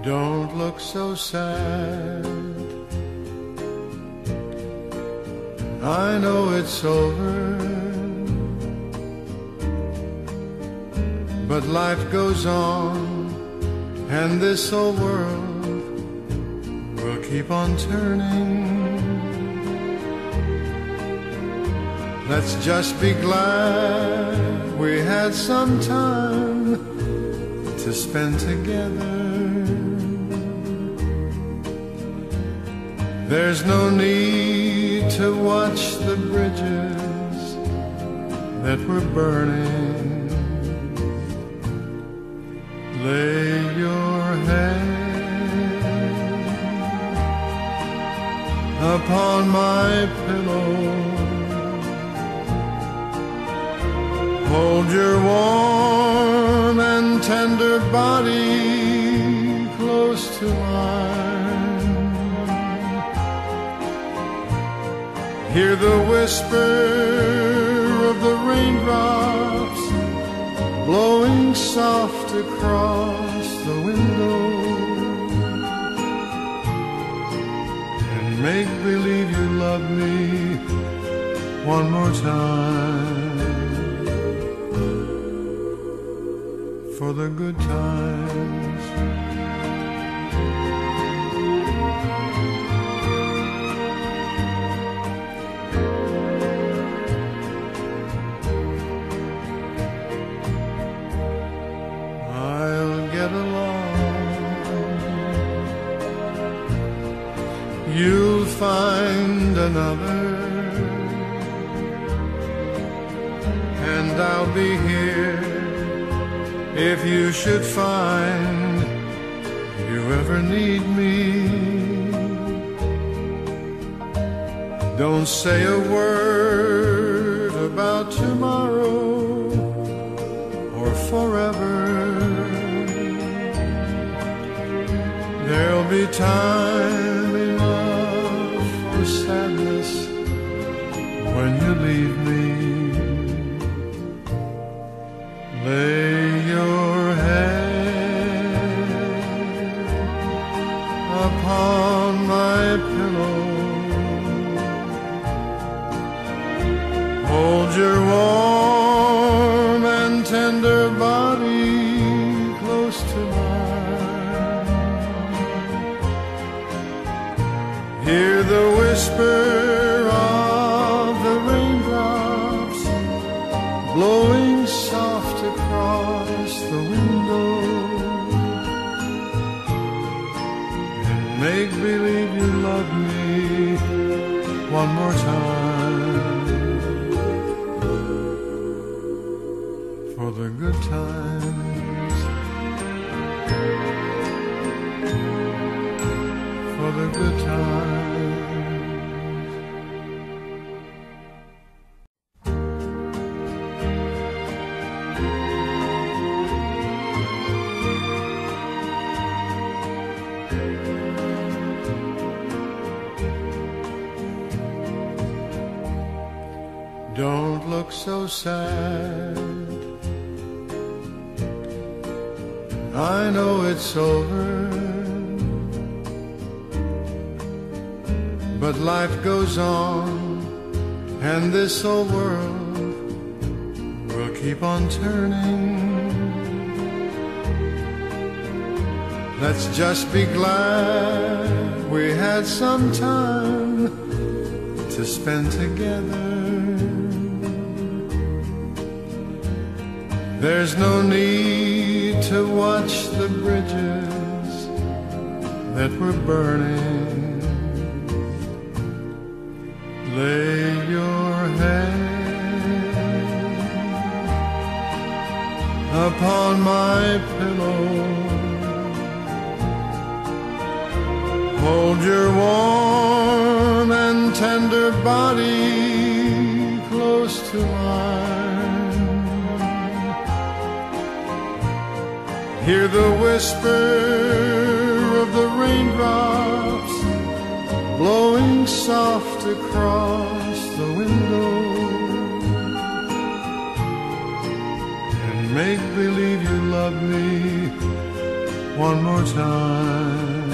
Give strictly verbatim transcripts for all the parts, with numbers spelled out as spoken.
Don't look so sad. I know it's over, but life goes on, and this old world will keep on turning. Let's just be glad we had some time to spend together. There's no need to watch the bridges that were burning. Lay your head upon my pillow. Hold your warm and tender body close to mine. Hear the whisper of the raindrops blowing soft across the window, and make believe you love me one more time, for the good times. I'll get along. You'll find another, and I'll be here if you should find you ever need me. Don't say a word about tomorrow or forever. There'll be time enough for sadness when you leave me. Lay your head upon my pillow. Hold your warm and tender body close to mine. Hear the whisper of the raindrops blowing soft across the window, and make believe you love me one more time, for the good times, for the good times. Don't look so sad. I know it's over, but life goes on, and this old world will keep on turning. Let's just be glad we had some time to spend together. There's no need to watch the bridges that were burning. Lay your head upon my pillow. Hold your warm and tender body close to mine. Hear the whisper of the raindrops blowing soft across the window, and make believe you love me one more time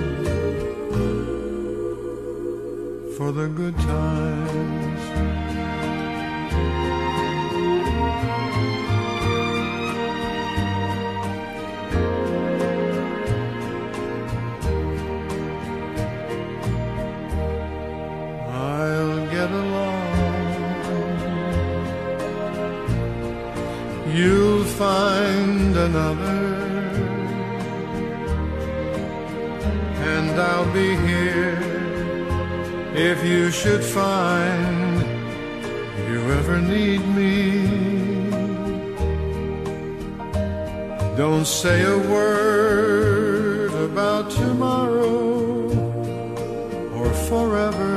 for the good times. I'll get along, you'll find another, and I'll be here if you should find you ever need me. Don't say a word about tomorrow or forever.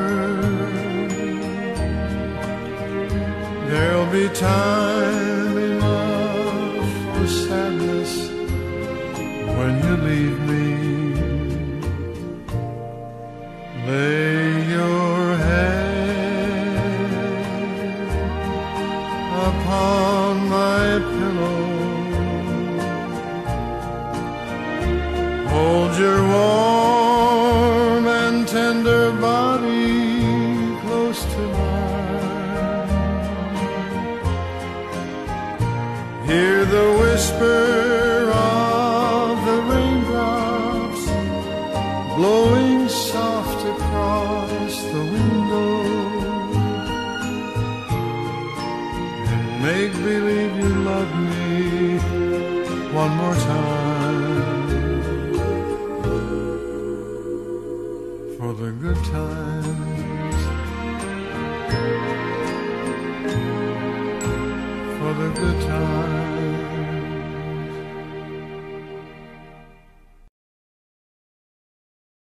There'll be time enough for sadness when you leave me. Lay your head upon my pillow, hold your warm and tender body close to mine. Hear the whisper of the raindrops blowing soft across the window, and make believe you love me one more time for the good times, for the good times.